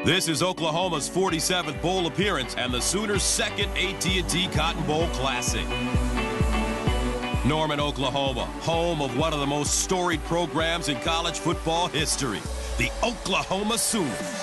This is Oklahoma's 47th bowl appearance and the Sooners' second AT&T Cotton Bowl Classic. Norman, Oklahoma, home of one of the most storied programs in college football history, the Oklahoma Sooners.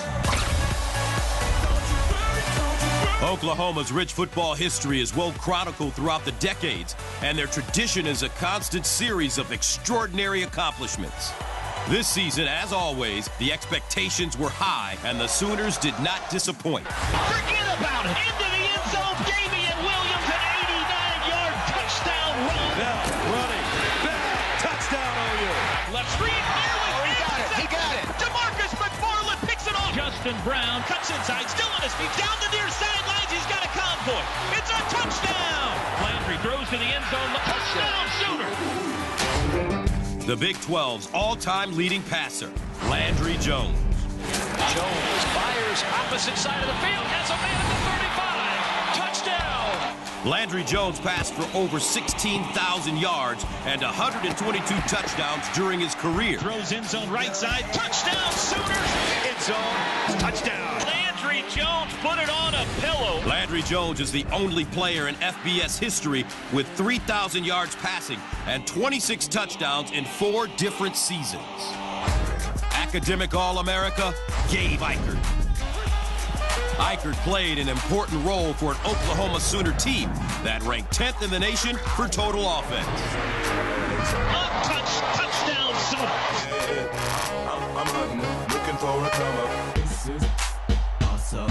Oklahoma's rich football history is well chronicled throughout the decades, and their tradition is a constant series of extraordinary accomplishments. This season, as always, the expectations were high, and the Sooners did not disappoint. Forget about it. Into the end zone, Damian Williams, an 89-yard touchdown run. Now running, back, touchdown OU. Left screen, He got it. DeMarcus McFarland picks it off. Justin Brown cuts inside, still on his feet, down the near sidelines. He's got a convoy. It's a touchdown. Landry throws to the end zone. The touchdown Sooner. The Big 12's all-time leading passer, Landry Jones. Jones fires opposite side of the field. Has a man at the 35. Touchdown. Landry Jones passed for over 16,000 yards and 122 touchdowns during his career. Throws end zone right side. Touchdown Sooners. End zone, touchdown. Landry Jones put it on a pillow. Landry Jones is the only player in FBS history with 3,000 yards passing and 26 touchdowns in 4 different seasons. Academic All-America, Gabe Ikard. Ikard played an important role for an Oklahoma Sooner team that ranked 10th in the nation for total offense. Untouched touchdown Sooners. I'm hunting, looking for a come up. This is awesome.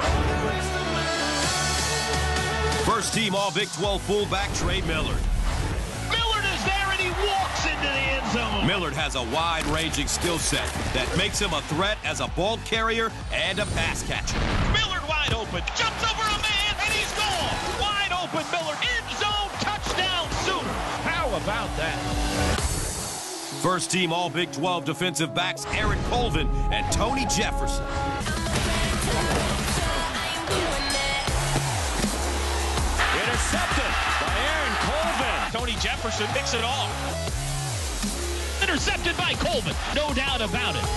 First team All-Big 12 fullback Trey Millard. Millard is there and he walks into the end zone. Millard has a wide-ranging skill set that makes him a threat as a ball carrier and a pass catcher. Millard wide open, jumps over a man and he's gone. Wide open Millard, end zone, touchdown Sooner. How about that? First team All-Big 12 defensive backs Eric Colvin and Tony Jefferson. Intercepted by Aaron Colvin. Tony Jefferson picks it off. Intercepted by Colvin, no doubt about it.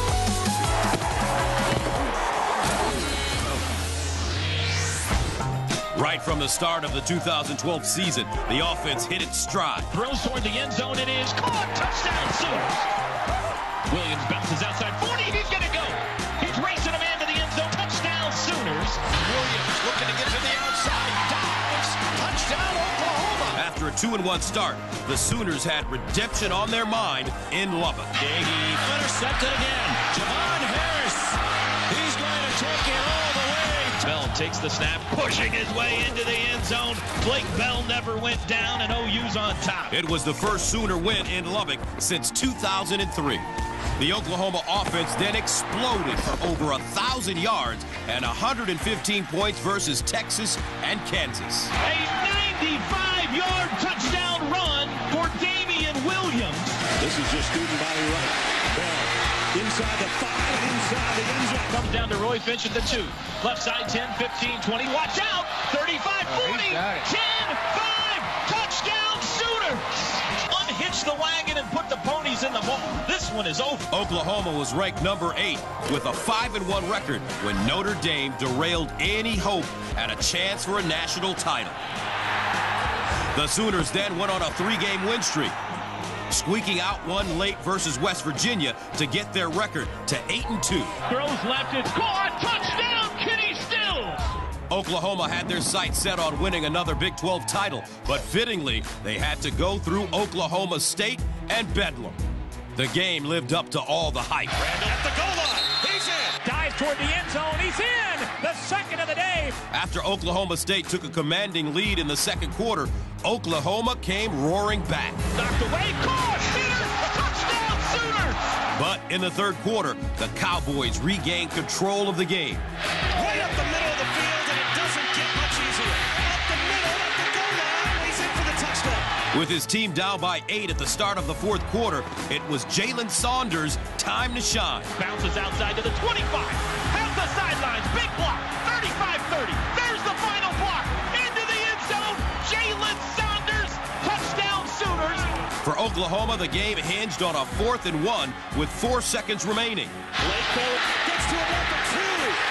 Right from the start of the 2012 season, the offense hit its stride. Throws toward the end zone, it is caught. Touchdown Sooners. Williams bounces outside 40, he's gonna go. He's racing a man to the end zone. Touchdown Sooners. Williams looking to get to the outside. Dives. Touchdown Oklahoma. After a 2-1 start, the Sooners had redemption on their mind in Lubbock. Intercepted again. Javon Harris. He's going to take it all the way. Bell takes the snap, pushing his way into the end zone. Blake Bell never went down, and OU's on top. It was the first Sooner win in Lubbock since 2003. The Oklahoma offense then exploded for over 1,000 yards and 115 points versus Texas and Kansas. A 95-yard touchdown run for Damian Williams. This is just student body right. Bell inside the 5, inside the end zone. Comes down to Roy Finch at the 2. Left side 10, 15, 20. Watch out! 35, 40, 10, 5. Touchdown Sooners! Unhitch the wagon and put the ponies in the ball. This one is over. Oklahoma was ranked number 8 with a 5-1 record when Notre Dame derailed any hope at a chance for a national title. The Sooners then went on a 3-game win streak, squeaking out one late versus West Virginia to get their record to 8-2. Throws left, it's caught. Touchdown, Kenny Stills. Oklahoma had their sights set on winning another Big 12 title, but fittingly, they had to go through Oklahoma State and Bedlam. The game lived up to all the hype. Randall at the goal line. He's in. Dives toward the end zone. He's in. The second of the day. After Oklahoma State took a commanding lead in the second quarter, Oklahoma came roaring back. Knocked away. Caught. Touchdown Sooners. But in the third quarter, the Cowboys regained control of the game. Right up the middle of the field, and it doesn't get much easier. Up the middle, at the goal line. He's in for the touchdown. With his team down by 8 at the start of the fourth quarter, it was Jalen Saunders' time to shine. Bounces outside to the 25. Has the sidelines. Big block. 35-30. There's the final block. Into the end zone. Jalen Saunders. Touchdown Sooners. For Oklahoma, the game hinged on a 4th and 1 with 4 seconds remaining. Blake Bell gets to him at the 2.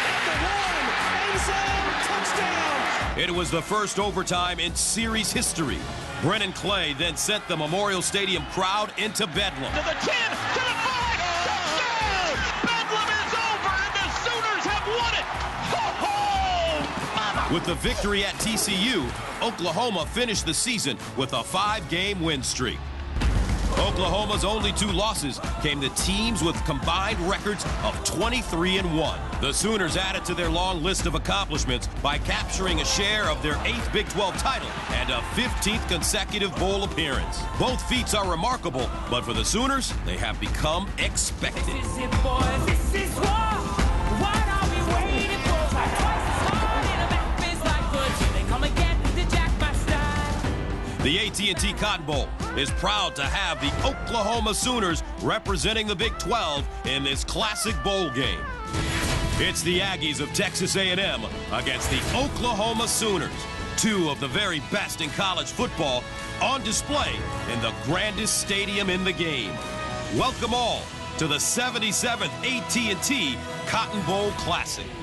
Touchdown! It was the first overtime in series history. Brennan Clay then sent the Memorial Stadium crowd into bedlam. To the 10, to the 5, touchdown! Bedlam is over, and the Sooners have won it! Ho-ho! Mama! With the victory at TCU, Oklahoma finished the season with a 5-game win streak. Oklahoma's only 2 losses came to teams with combined records of 23-1. The Sooners added to their long list of accomplishments by capturing a share of their 8th Big 12 title and a 15th consecutive bowl appearance. Both feats are remarkable, but for the Sooners, they have become expected. This is it, boys. This is war. What are we waiting for? Twice as hard in a back fist like good. Here they come again to jack my style. The AT&T Cotton Bowl is proud to have the Oklahoma Sooners representing the Big 12 in this classic bowl game. It's the Aggies of Texas A&M against the Oklahoma Sooners, 2 of the very best in college football on display in the grandest stadium in the game. Welcome all to the 77th AT&T Cotton Bowl Classic.